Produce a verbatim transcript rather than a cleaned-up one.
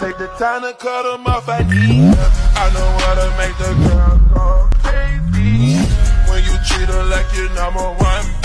Take the time to cut them off, I need her. I know how to make the girl go crazy. When you treat her like you're number one.